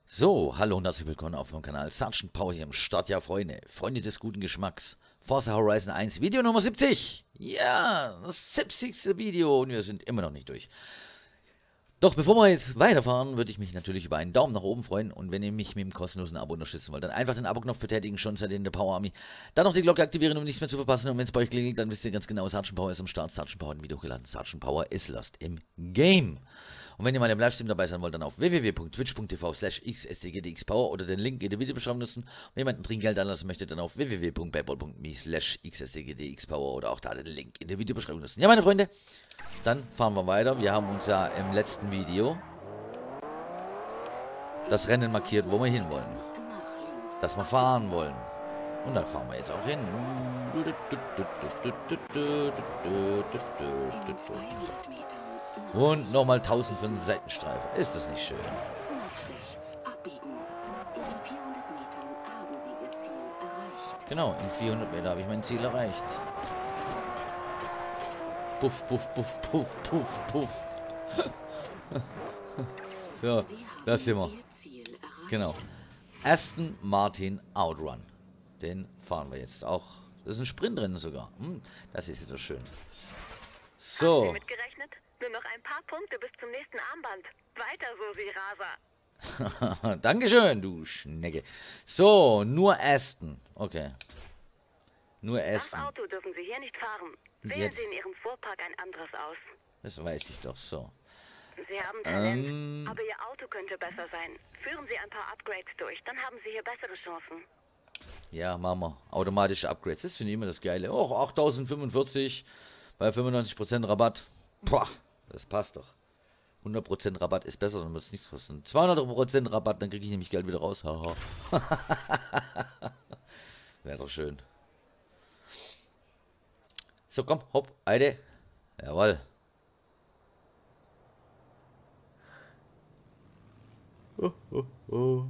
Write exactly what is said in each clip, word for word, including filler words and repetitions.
So, hallo und herzlich willkommen auf meinem Kanal Sergeant Power hier im Start, ja Freunde, Freunde des guten Geschmacks. Forza Horizon eins, Video Nummer siebzig. Ja, das siebzigste Video und wir sind immer noch nicht durch. Doch bevor wir jetzt weiterfahren, würde ich mich natürlich über einen Daumen nach oben freuen. Und wenn ihr mich mit dem kostenlosen Abo unterstützen wollt, dann einfach den Abo-Knopf betätigen, schon seid ihr in der Power Army. Dann noch die Glocke aktivieren, um nichts mehr zu verpassen. Und wenn es bei euch klingelt, dann wisst ihr ganz genau, Sergeant Power ist am Start. Sergeant Power hat ein Video hochgeladen. Sergeant Power ist lost im Game. Und wenn ihr mal im Livestream dabei sein wollt, dann auf w w w punkt twitch punkt t v slash x s d g d x power oder den Link in der Videobeschreibung nutzen. Wenn jemand ein Trinkgeld anlassen möchte, dann auf w w w punkt paypal punkt me slash x s d g d x power oder auch da den Link in der Videobeschreibung nutzen. Ja, meine Freunde, dann fahren wir weiter. Wir haben uns ja im letzten Video das Rennen markiert, wo wir hinwollen. Dass wir fahren wollen. Und dann fahren wir jetzt auch hin. Und nochmal tausend für den Seitenstreifen. Ist das nicht schön? Genau, in vierhundert Meter habe ich mein Ziel erreicht. Puff, puff, puff, puff, puff, puff. So, das sind wir. Genau. Aston Martin Outrun. Den fahren wir jetzt auch. Das ist ein Sprintrennen sogar. Hm, das ist wieder schön. So. Haben Sie mitgerechnet? Nur noch ein paar Punkte bis zum nächsten Armband. Weiter so, Sie Raser. Dankeschön, du Schnecke. So, nur Aston. Okay. Nur Das Aston. Auto dürfen Sie hier nicht fahren. Wählen Jetzt. Sie in Ihrem Fuhrpark ein anderes aus. Das weiß ich doch so. Sie haben Talent, Ähm. aber Ihr Auto könnte besser sein. Führen Sie ein paar Upgrades durch, dann haben Sie hier bessere Chancen. Ja, machen wir. Automatische Upgrades. Das finde ich immer das Geile. Oh, achttausendfünfundvierzig bei fünfundneunzig Prozent Rabatt. Boah, das passt doch. hundert Prozent Rabatt ist besser, dann wird es nichts kosten. zweihundert Prozent Rabatt, dann kriege ich nämlich Geld wieder raus. Haha. Wäre doch schön. So, komm, hopp, Eide. Jawohl. Oh, oh, oh.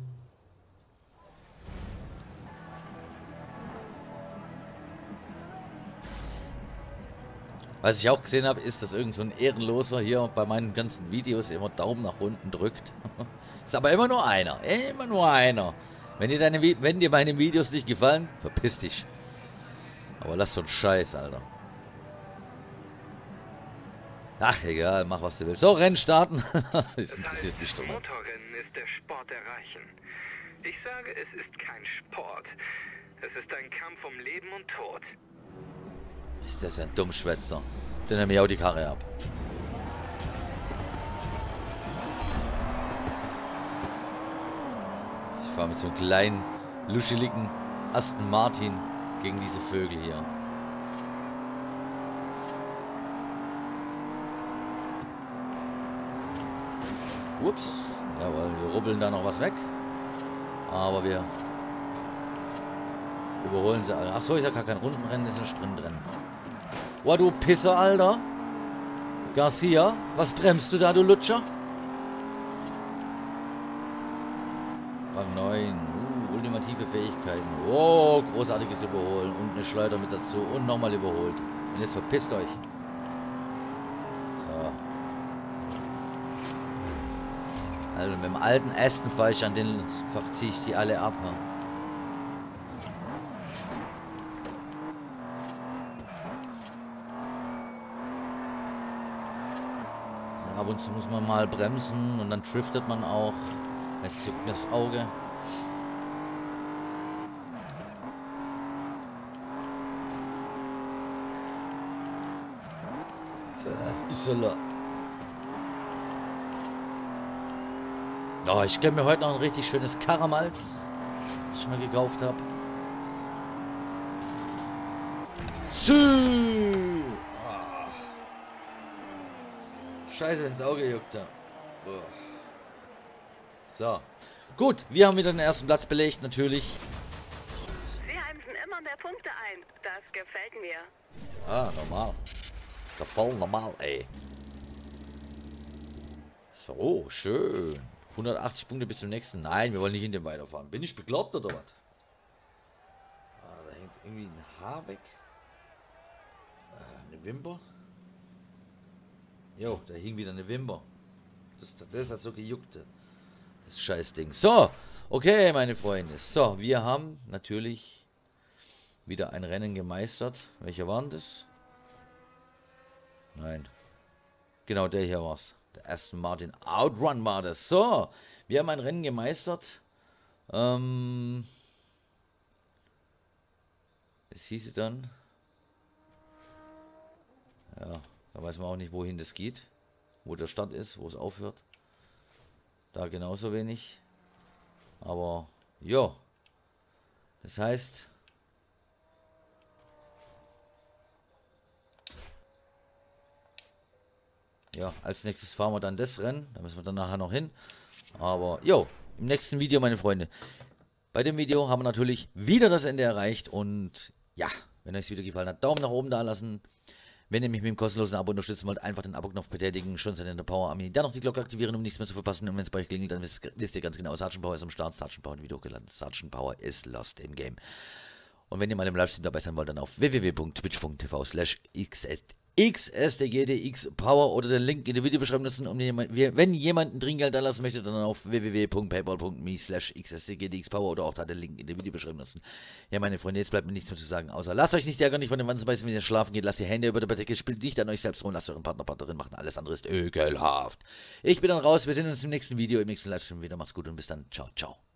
Was ich auch gesehen habe, ist, dass irgend so ein Ehrenloser hier bei meinen ganzen Videos immer Daumen nach unten drückt. Ist aber immer nur einer. Immer nur einer. Wenn dir, deine, wenn dir meine Videos nicht gefallen, verpiss dich. Aber lass so einen Scheiß, Alter. Ach, egal, mach was du willst. So, Rennen starten. Das interessiert mich doch nicht. Motorrennen ist der Sport der Reichen. Ich sage, es ist kein Sport. Es ist ein Kampf um Leben und Tod. Ist das ein Dummschwätzer? Dann nehme ich auch die Karre ab. Ich fahre mit so einem kleinen, luscheligen Aston Martin gegen diese Vögel hier. Ups. Jawohl, wir rubbeln da noch was weg. Aber wir überholen sie alle. Achso, ist ja gar kein Rundenrennen, ist ein Sprintrennen. Boah, du Pisser, Alter. Garcia, was bremst du da, du Lutscher? Rang neun. Uh, ultimative Fähigkeiten. Oh, großartiges Überholen. Und eine Schleuder mit dazu. Und nochmal überholt. Und jetzt verpisst euch. So. Also mit dem alten Aston fahre ich an den, ziehe ich die alle ab. Ne? Ab und zu muss man mal bremsen und dann driftet man auch. Es juckt mir das Auge. Äh, Isola. Oh, ich gönne mir heute noch ein richtig schönes Karamals, was ich mal gekauft habe. Sü! Oh. Scheiße, wenn das Auge juckt. Ja. Oh. So. Gut, wir haben wieder den ersten Platz belegt, natürlich. Sie heimsen immer mehr Punkte ein. Das gefällt mir. Ah, normal. Der voll normal, ey. So, schön. hundertachtzig Punkte bis zum nächsten. Nein, wir wollen nicht in dem weiterfahren. Bin ich bekloppt oder was? Ah, da hängt irgendwie ein Haar weg. Äh, eine Wimper. Jo, da hing wieder eine Wimper. Das, das hat so gejuckt. Das Scheißding. So, okay, meine Freunde. So, wir haben natürlich wieder ein Rennen gemeistert. Welcher war denn das? Nein. Genau, der hier war's. Der Aston Martin Outrun war das. So, wir haben ein Rennen gemeistert. Ähm... Es hieße dann... Ja, da weiß man auch nicht, wohin das geht. Wo der Start ist, wo es aufhört. Da genauso wenig. Aber, ja. Das heißt... Ja, als nächstes fahren wir dann das Rennen. Da müssen wir dann nachher noch hin. Aber, jo, im nächsten Video, meine Freunde. Bei dem Video haben wir natürlich wieder das Ende erreicht. Und ja, wenn euch das Video gefallen hat, Daumen nach oben da lassen. Wenn ihr mich mit dem kostenlosen Abo unterstützen wollt, einfach den Abo-Knopf betätigen, schon seine Power Army. Dann noch die Glocke aktivieren, um nichts mehr zu verpassen. Und wenn es bei euch klingelt, dann wisst, wisst ihr ganz genau, Sergeant Power ist am Start, Sergeant Power in Video gelandet, Sergeant Power ist lost im Game. Und wenn ihr mal im Livestream dabei sein wollt, dann auf w w w punkt twitch punkt t v slash x s d g d x power oder den Link in der Videobeschreibung nutzen, um jemand, wenn jemand ein Trinkgeld da lassen möchte, dann auf w w w punkt paypal punkt me slash x s d g d x power oder auch da den Link in der Videobeschreibung nutzen. Ja, meine Freunde, jetzt bleibt mir nichts mehr zu sagen, außer lasst euch nicht ärgern, nicht von den Wanzen beißen, wenn ihr schlafen geht, lasst die Hände über der Bettdecke, spielt nicht an euch selbst rum, lasst euren Partner, Partnerin machen, alles andere ist ekelhaft. Ich bin dann raus, wir sehen uns im nächsten Video, im nächsten Livestream wieder, macht's gut und bis dann, ciao, ciao.